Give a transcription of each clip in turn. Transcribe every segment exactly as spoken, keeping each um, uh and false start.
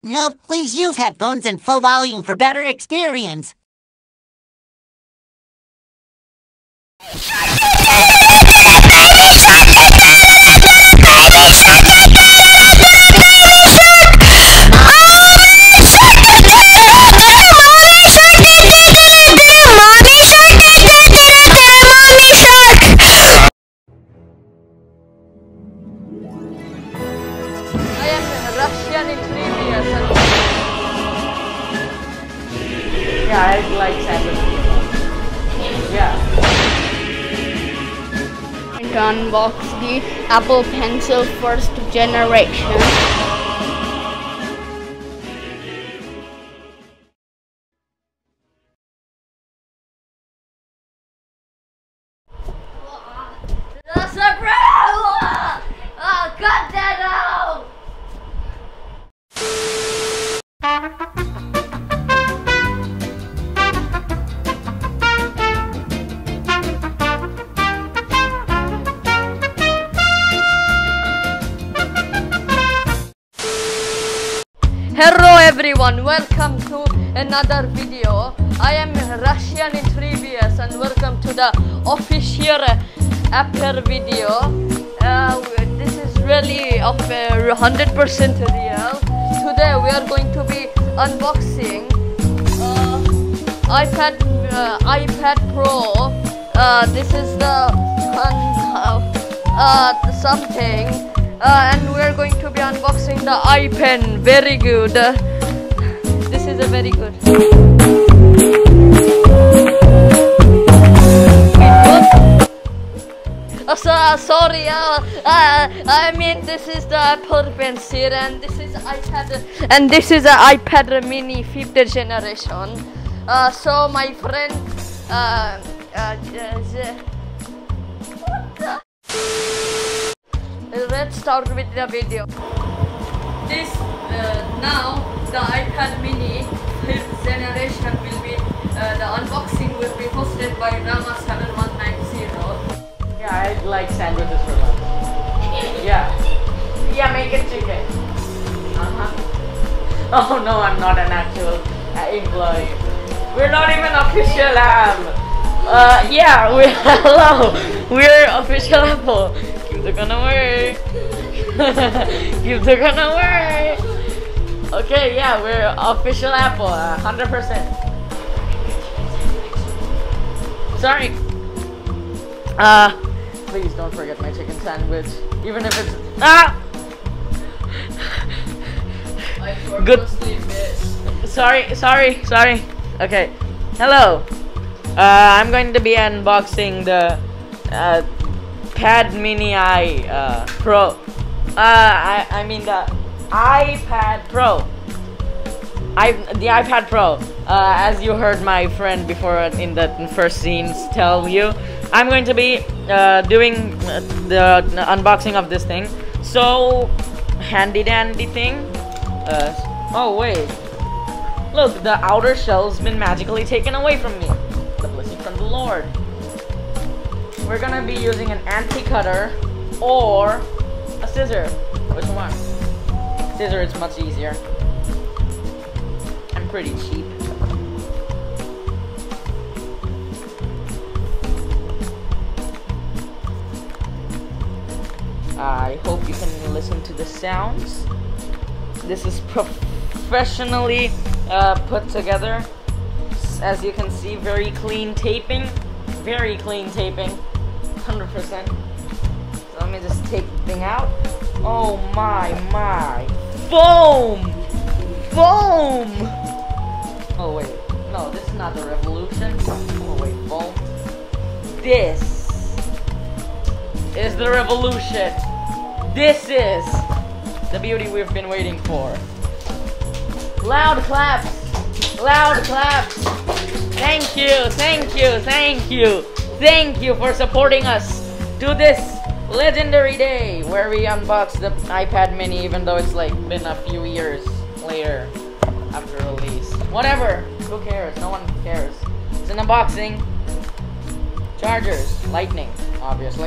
No, please use headphones in full volume for better experience. Russian in three years. Yeah, I like sandwich. Yeah. I'm going to unbox the Apple Pencil first generation. That's a problem! Oh, cut that out! Hello everyone, welcome to another video. I am Russian in three years and welcome to the official Apple video. Uh, this is really of one hundred percent real. Today we are going to be unboxing uh, iPad uh, iPad Pro. Uh, this is the uh, uh, something. Uh, and we're going to be unboxing the iPen. Very good. Uh, this is a very good. Uh, so, uh, sorry, uh, uh, I mean this is the Apple Pencil and this is iPad and this is an iPad Mini fifth generation. Uh, so my friend, uh, uh, uh, let's start with the video. This uh, now the iPad Mini fifth generation will be uh, the unboxing will be hosted by Rama seven one nine zero. Yeah, I like sandwiches for lunch. Yeah. Yeah, make it chicken. Uh-huh. Oh no, I'm not an actual uh, employee. We're not even official Apple. Uh, yeah, we're hello. We're official Apple. Keep the gun away. Keep the gun away. Okay, yeah, we're official Apple, uh, one hundred percent. Sorry. Uh, please don't forget my chicken sandwich, even if it's ah. Good. Sorry, sorry, sorry. Okay. Hello. Uh, I'm going to be unboxing the uh, Pad Mini I uh, Pro. Uh, I I mean the iPad Pro. I the iPad Pro. Uh, as you heard my friend before in the first scenes tell you, I'm going to be uh, doing the, the unboxing of this thing. So handy dandy thing. Uh, oh wait, look, the outer shell's been magically taken away from me. The blessing from the Lord. We're gonna be using an anti-cutter or a scissor. Which one? Scissor is much easier. I'm pretty cheap. I hope you can listen to the sounds. This is professionally uh, put together. As you can see, very clean taping. Very clean taping. one hundred percent. So let me just take the thing out. Oh my, my. Foam! Foam! Oh wait. No, this is not the revolution. Oh wait, foam. This is the revolution. This is the beauty we've been waiting for. Loud claps. Loud claps. Thank you, thank you, thank you. Thank you for supporting us to this legendary day where we unbox the iPad Mini, even though it's like been a few years later after release. Whatever, who cares? No one cares. It's an unboxing. Chargers, lightning, obviously.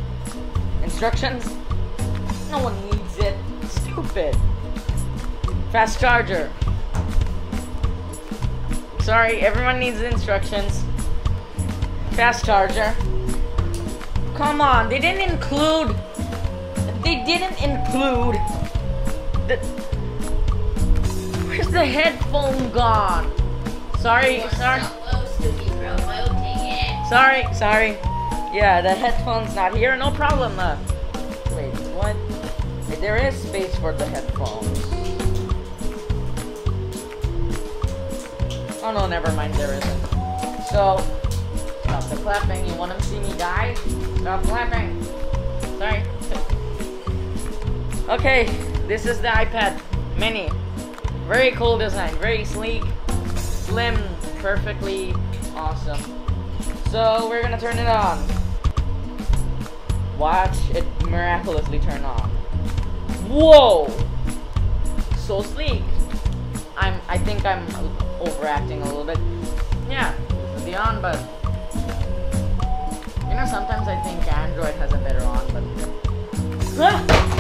Instructions? No one needs it. Stupid. Fast charger. Sorry, everyone needs instructions. Fast charger. Come on, they didn't include. They didn't include. The. Where's the headphone gone? Sorry, sorry. Sorry, sorry. Yeah, the headphone's not here. No problem. Uh, wait, what? Wait, there is space for the headphones. Oh no, never mind. There isn't. So, stop the clapping. You want to see me die? Stop clapping. Sorry. Okay, this is the iPad Mini. Very cool design. Very sleek, slim, perfectly awesome. So we're gonna turn it on. Watch it miraculously turn on. Whoa! So sleek. I'm. I think I'm overacting a little bit. Yeah, this is the on button. You know, sometimes I think Android has a better on button. Ah!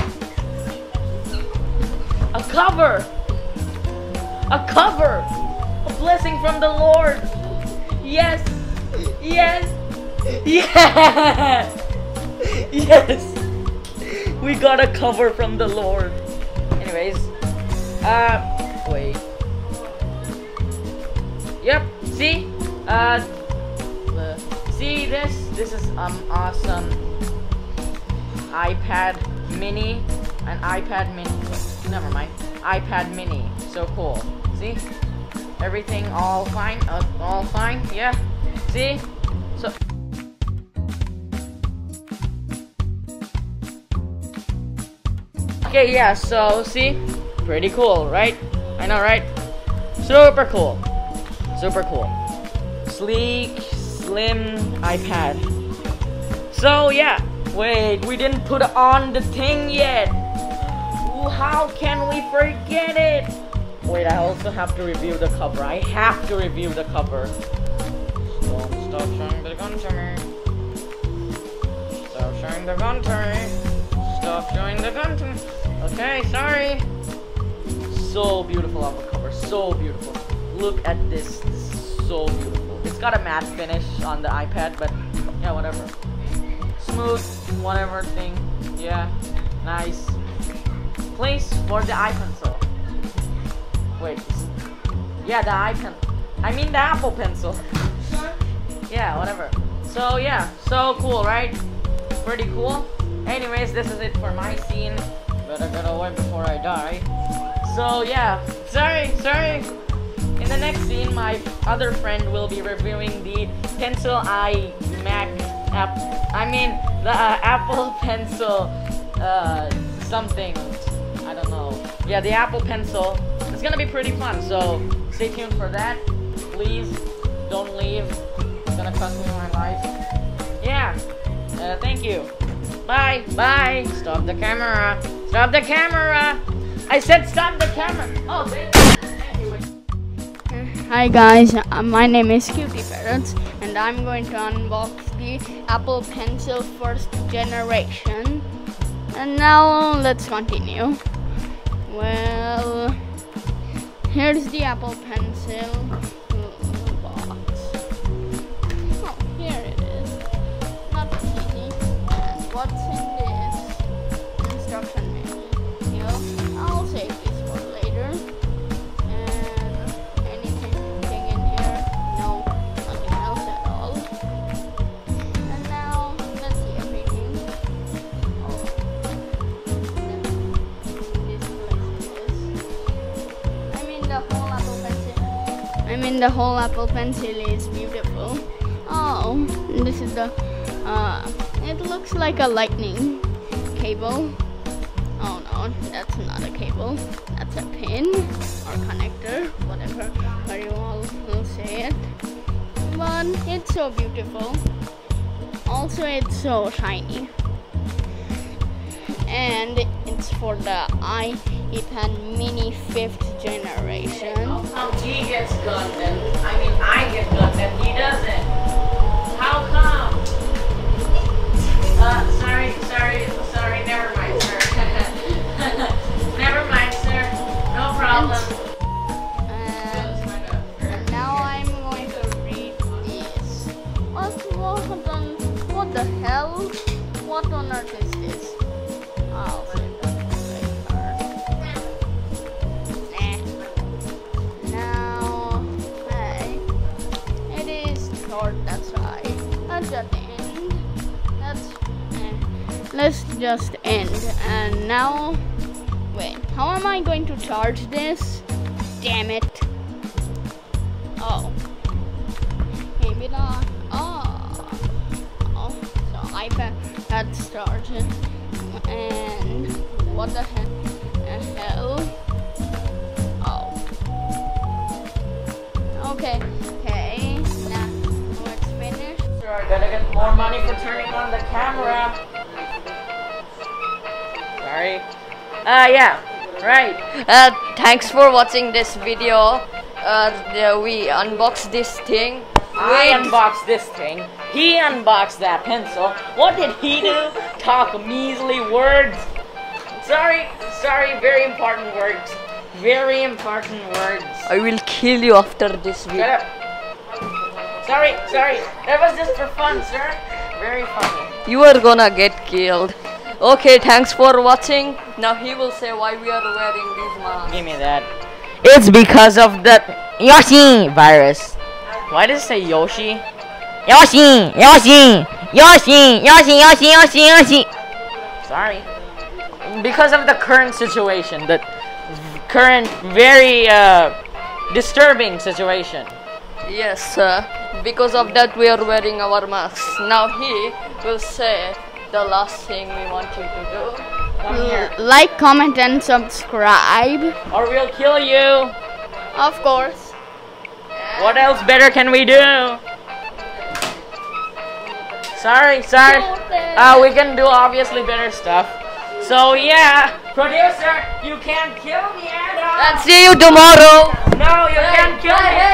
A cover. A cover. A blessing from the Lord. Yes. Yes! Yes! Yes! We got a cover from the Lord. Anyways, uh, wait. Yep. See, uh, uh, see this? This is um awesome iPad Mini, an iPad Mini. Never mind. iPad Mini. So cool. See? Everything all fine. Uh, all fine. Yeah. See? So okay, yeah, so see? Pretty cool, right? I know, right? Super cool. Super cool. Sleek, slim iPad. So yeah, wait, we didn't put on the thing yet. Ooh, how can we forget it? Wait, I also have to review the cover. I have to review the cover. Stop, stop showing the gun to me. Stop showing the gun to me. Stop showing the gun to me. Okay, sorry. So beautiful on the cover. So beautiful. Look at this. This is so beautiful. It's got a matte finish on the iPad, but yeah, whatever. Smooth, whatever thing. Yeah, nice. Place for the iPencil. Wait. Yeah, the iPen. I mean the Apple Pencil. Yeah, whatever. So yeah, so cool, right? Pretty cool. Anyways, this is it for my scene. Better get away before I die. So yeah, sorry, sorry. In the next scene, my other friend will be reviewing the Pencil iMac app. I mean the uh, Apple Pencil uh, something. I don't know. Yeah, the Apple Pencil. It's gonna be pretty fun. So stay tuned for that. Please don't leave. It's gonna cost me my life. Yeah. Uh, thank you. Bye. Bye. Stop the camera. Stop the camera. I said stop the camera. Oh, thank you. Anyway. Hi guys, uh, my name is Cutie Parrots, and I'm going to unbox the Apple Pencil first generation. And now let's continue. Well, here's the Apple Pencil box. Oh, here it is. Not easy. And what's in this instruction manual? I'll save this for later. And anything in here? No, nothing else at all. And now let's see everything. Oh, this I mean the whole Apple Pencil. I mean the whole Apple Pencil is beautiful. Oh, this is the. Uh, it looks like a lightning cable. Oh no, that's not a cable. That's a pin or connector, whatever how you all will say it. But it's so beautiful. Also, it's so shiny. And it's for the iPad Mini fifth generation. How come he gets gunned and I mean I get gunned and he doesn't? How come? Uh, sorry, sorry, sorry. Never mind, sir. Never mind, sir. No problem. And, and now I'm going to read this. What, what, on, what the hell? What on earth is this? I'll say that later. Now, hey, it is short, that's right. Let's just end. Let's, eh, let's just end. And now, wait, how am I going to charge this? Damn it. Oh. Maybe not. Oh. Oh. So iPad that's charging. And what the heck? Uh, hell? Oh. Okay. Okay. Now let's finish. Sure, gotta get more money for turning on the camera. Sorry. Uh, yeah. Right. Uh, thanks for watching this video. Uh, the, we unboxed this thing. I Wait. unboxed this thing. He unboxed that pencil. What did he do? Talk measly words. Sorry, sorry, very important words. Very important words. I will kill you after this video. Shut up. Sorry, sorry. That was just for fun, sir. Very funny. You are gonna get killed. Okay, thanks for watching. Now he will say why we are wearing these masks. Give me that. It's because of the Yoshi virus. Why does it say Yoshi? Yoshi! Yoshi! Yoshi! Yoshi! Yoshi! Yoshi! Yoshi! Sorry. Because of the current situation, the current very uh, disturbing situation. Yes, uh, because of that we are wearing our masks. Now he will say the last thing we want you to do. Come here. Like, comment and subscribe. Or we'll kill you. Of course. What else better can we do? Sorry, sorry. Uh, we can do obviously better stuff. So yeah, producer, you can't kill me, Adam. And see you tomorrow. No, you can't kill me.